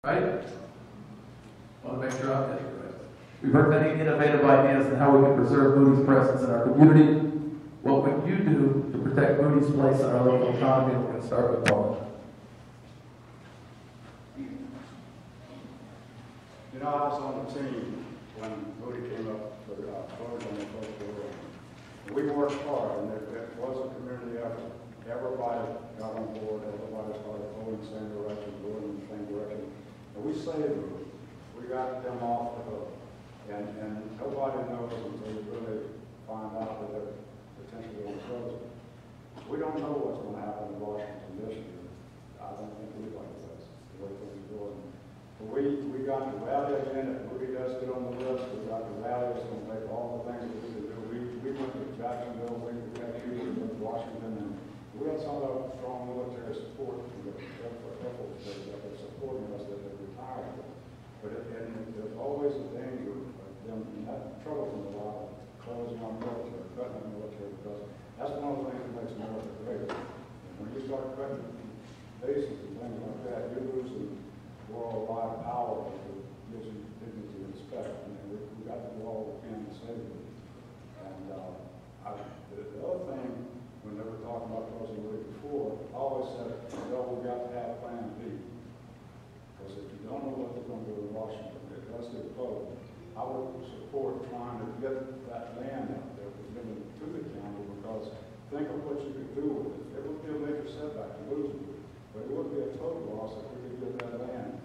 Right? Want to make sure I'm getting it right. We've heard many innovative ideas on how we can preserve Moody's presence in our community. What would you do to protect Moody's place in our local economy? We're going to start with Paul. You know, I was on the team when Moody came up for voting on the first bill. We worked hard, and it was a community effort. Everybody got on board. Everybody started going the same direction, going in the same direction. And we saved them. We got them off the hook. And nobody knows until you really find out that they're potentially on frozen. We don't know what's going to happen in Washington this year. I don't think anybody does, the way things are going. But we got the rally again. If Moody does get on the list, we got the rally. It's going to take all the things that we can do. We went to Jacksonville, we went to Washington, and we had some of the strong military support from the efforts that are supporting us that have retired. But there's always a danger of them having trouble in a lot of closing our military, cutting our military, because that's one of the things that makes America great. And when you start cutting bases and things like that, you're losing worldwide power that gives you dignity and respect. And we've got to do all we can to save it. And the other thing, when they were talking about closing the week before, I always said, well, we've got to have plan B. Because if you don't know what they're going to do in Washington, it does get closed. I would support trying to get that land out there given to the county, because think of what you could do with it. It would be a major setback to lose it, but it would be a total loss if we could get that land